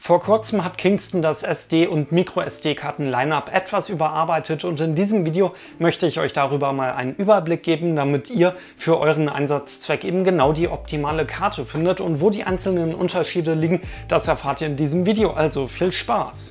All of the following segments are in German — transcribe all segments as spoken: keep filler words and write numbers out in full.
Vor kurzem hat Kingston das S D- und Micro-S D-Karten-Line-Up etwas überarbeitet und in diesem Video möchte ich euch darüber mal einen Überblick geben, damit ihr für euren Einsatzzweck eben genau die optimale Karte findet, und wo die einzelnen Unterschiede liegen, das erfahrt ihr in diesem Video, also viel Spaß!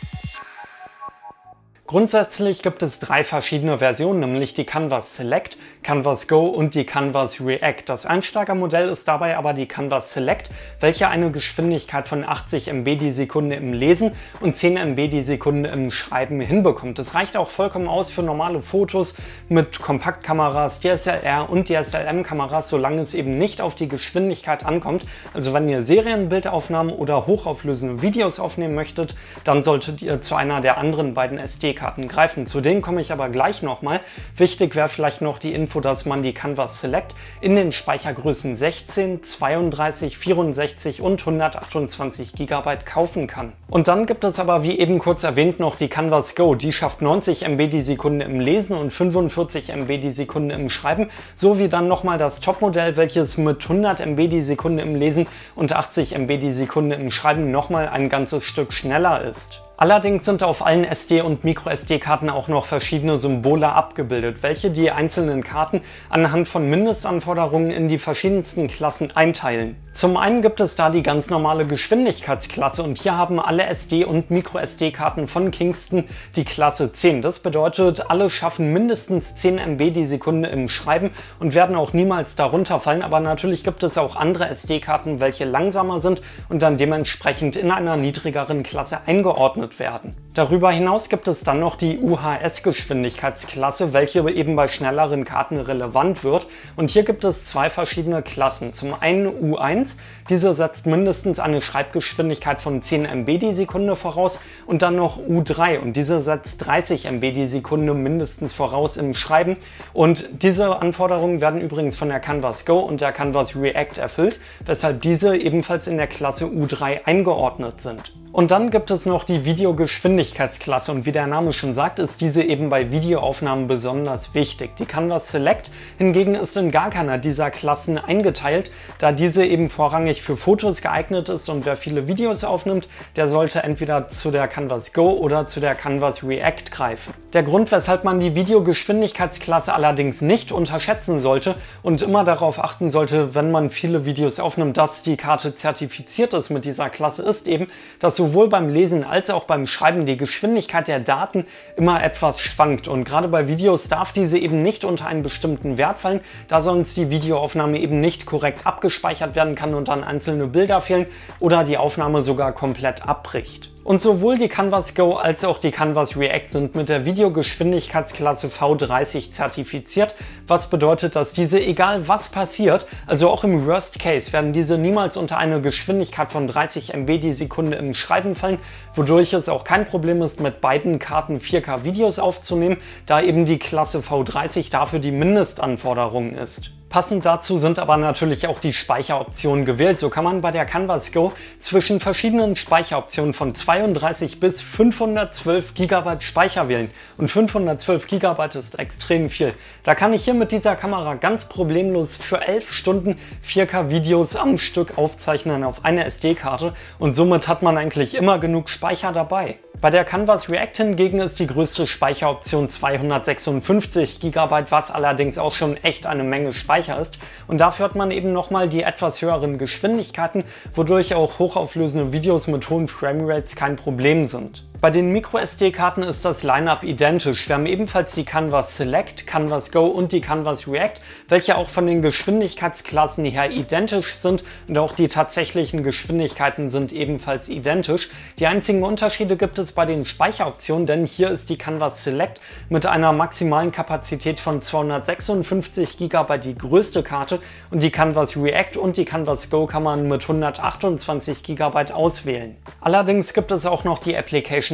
Grundsätzlich gibt es drei verschiedene Versionen, nämlich die Canvas Select, Canvas Go und die Canvas React. Das Einsteigermodell ist dabei aber die Canvas Select, welche eine Geschwindigkeit von achtzig Megabyte die Sekunde im Lesen und zehn Megabyte die Sekunde im Schreiben hinbekommt. Das reicht auch vollkommen aus für normale Fotos mit Kompaktkameras, D S L R und D S L M-Kameras, solange es eben nicht auf die Geschwindigkeit ankommt. Also wenn ihr Serienbildaufnahmen oder hochauflösende Videos aufnehmen möchtet, dann solltet ihr zu einer der anderen beiden S D-Karten greifen. Zu denen komme ich aber gleich nochmal. Wichtig wäre vielleicht noch die Info, dass man die Canvas Select in den Speichergrößen sechzehn, zweiunddreißig, vierundsechzig und hundertachtundzwanzig Gigabyte kaufen kann. Und dann gibt es aber, wie eben kurz erwähnt, noch die Canvas Go. Die schafft neunzig Megabyte die Sekunde im Lesen und fünfundvierzig Megabyte die Sekunde im Schreiben, sowie dann nochmal das Topmodell, welches mit hundert Megabyte die Sekunde im Lesen und achtzig Megabyte die Sekunde im Schreiben nochmal ein ganzes Stück schneller ist. Allerdings sind auf allen S D- und Micro-S D-Karten auch noch verschiedene Symbole abgebildet, welche die einzelnen Karten anhand von Mindestanforderungen in die verschiedensten Klassen einteilen. Zum einen gibt es da die ganz normale Geschwindigkeitsklasse, und hier haben alle S D- und Micro-S D-Karten von Kingston die Klasse zehn. Das bedeutet, alle schaffen mindestens zehn Megabyte die Sekunde im Schreiben und werden auch niemals darunter fallen, aber natürlich gibt es auch andere S D-Karten, welche langsamer sind und dann dementsprechend in einer niedrigeren Klasse eingeordnet werden. Darüber hinaus gibt es dann noch die U H S-Geschwindigkeitsklasse, welche eben bei schnelleren Karten relevant wird, und hier gibt es zwei verschiedene Klassen. Zum einen U eins, diese setzt mindestens eine Schreibgeschwindigkeit von zehn Megabyte die Sekunde voraus, und dann noch U drei, und diese setzt dreißig Megabyte die Sekunde mindestens voraus im Schreiben, und diese Anforderungen werden übrigens von der Canvas Go und der Canvas React erfüllt, weshalb diese ebenfalls in der Klasse U drei eingeordnet sind. Und dann gibt es noch die Videogeschwindigkeitsklasse, und wie der Name schon sagt, ist diese eben bei Videoaufnahmen besonders wichtig. Die Canvas Select hingegen ist in gar keiner dieser Klassen eingeteilt, da diese eben vorrangig für Fotos geeignet ist, und wer viele Videos aufnimmt, der sollte entweder zu der Canvas Go oder zu der Canvas React greifen. Der Grund, weshalb man die Videogeschwindigkeitsklasse allerdings nicht unterschätzen sollte und immer darauf achten sollte, wenn man viele Videos aufnimmt, dass die Karte zertifiziert ist mit dieser Klasse, ist eben, dass sowohl beim Lesen als auch beim Schreiben die Geschwindigkeit der Daten immer etwas schwankt, und gerade bei Videos darf diese eben nicht unter einen bestimmten Wert fallen, da sonst die Videoaufnahme eben nicht korrekt abgespeichert werden kann und dann einzelne Bilder fehlen oder die Aufnahme sogar komplett abbricht. Und sowohl die Canvas Go als auch die Canvas React sind mit der Videogeschwindigkeitsklasse V dreißig zertifiziert, was bedeutet, dass diese, egal was passiert, also auch im Worst Case, werden diese niemals unter eine Geschwindigkeit von dreißig Megabyte die Sekunde im Schreiben fallen, wodurch es auch kein Problem ist, mit beiden Karten vier K Videos aufzunehmen, da eben die Klasse V dreißig dafür die Mindestanforderung ist. Passend dazu sind aber natürlich auch die Speicheroptionen gewählt. So kann man bei der Canvas Go zwischen verschiedenen Speicheroptionen von zweiunddreißig bis fünfhundertzwölf Gigabyte Speicher wählen. Und fünfhundertzwölf Gigabyte ist extrem viel. Da kann ich hier mit dieser Kamera ganz problemlos für elf Stunden vier K Videos am Stück aufzeichnen auf eine S D-Karte, und somit hat man eigentlich immer genug Speicher dabei. Bei der Canvas React hingegen ist die größte Speicheroption zweihundertsechsundfünfzig Gigabyte, was allerdings auch schon echt eine Menge Speicher ist, und dafür hat man eben nochmal die etwas höheren Geschwindigkeiten, wodurch auch hochauflösende Videos mit hohen Framerates kein Problem sind. Bei den Micro-S D-Karten ist das Line-Up identisch. Wir haben ebenfalls die Canvas Select, Canvas Go und die Canvas React, welche auch von den Geschwindigkeitsklassen her identisch sind, und auch die tatsächlichen Geschwindigkeiten sind ebenfalls identisch. Die einzigen Unterschiede gibt es bei den Speicheroptionen, denn hier ist die Canvas Select mit einer maximalen Kapazität von zweihundertsechsundfünfzig Gigabyte die größte Karte, und die Canvas React und die Canvas Go kann man mit hundertachtundzwanzig Gigabyte auswählen. Allerdings gibt es auch noch die Application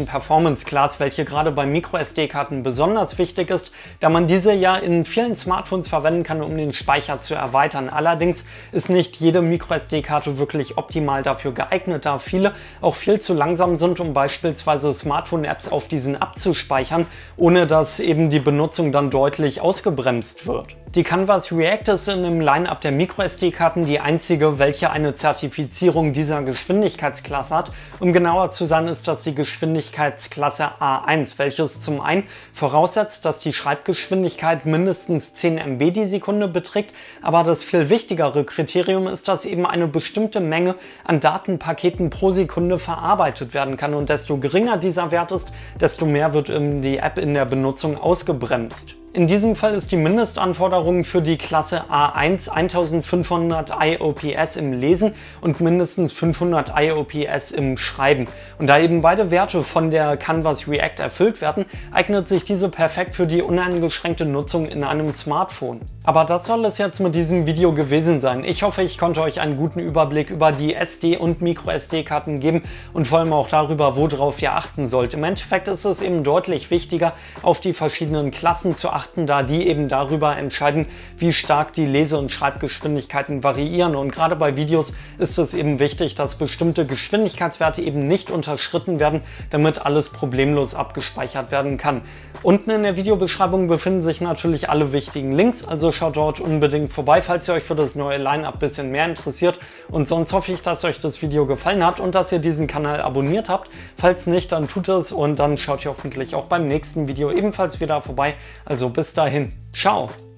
sogenannten Performance Class, welche gerade bei MicroSD-Karten besonders wichtig ist, da man diese ja in vielen Smartphones verwenden kann, um den Speicher zu erweitern. Allerdings ist nicht jede MicroSD-Karte wirklich optimal dafür geeignet, da viele auch viel zu langsam sind, um beispielsweise Smartphone-Apps auf diesen abzuspeichern, ohne dass eben die Benutzung dann deutlich ausgebremst wird. Die Canvas React ist in dem Line-Up der MicroSD-Karten die einzige, welche eine Zertifizierung dieser Geschwindigkeitsklasse hat. Um genauer zu sein, ist das die Geschwindigkeitsklasse A eins, welches zum einen voraussetzt, dass die Schreibgeschwindigkeit mindestens zehn Megabyte die Sekunde beträgt, aber das viel wichtigere Kriterium ist, dass eben eine bestimmte Menge an Datenpaketen pro Sekunde verarbeitet werden kann, und desto geringer dieser Wert ist, desto mehr wird die App in der Benutzung ausgebremst. In diesem Fall ist die Mindestanforderung für die Klasse A eins eintausendfünfhundert I O P S im Lesen und mindestens fünfhundert I O P S im Schreiben. Und da eben beide Werte von der Canvas React erfüllt werden, eignet sich diese perfekt für die uneingeschränkte Nutzung in einem Smartphone. Aber das soll es jetzt mit diesem Video gewesen sein. Ich hoffe, ich konnte euch einen guten Überblick über die S D- und MicroSD-Karten geben und vor allem auch darüber, worauf ihr achten sollt. Im Endeffekt ist es eben deutlich wichtiger, auf die verschiedenen Klassen zu achten, da die eben darüber entscheiden, wie stark die Lese- und Schreibgeschwindigkeiten variieren. Und gerade bei Videos ist es eben wichtig, dass bestimmte Geschwindigkeitswerte eben nicht unterschritten werden, damit alles problemlos abgespeichert werden kann. Unten in der Videobeschreibung befinden sich natürlich alle wichtigen Links, also schaut dort unbedingt vorbei, falls ihr euch für das neue Line-Up ein bisschen mehr interessiert. Und sonst hoffe ich, dass euch das Video gefallen hat und dass ihr diesen Kanal abonniert habt. Falls nicht, dann tut es, und dann schaut ihr hoffentlich auch beim nächsten Video ebenfalls wieder vorbei. Also bis dahin, ciao!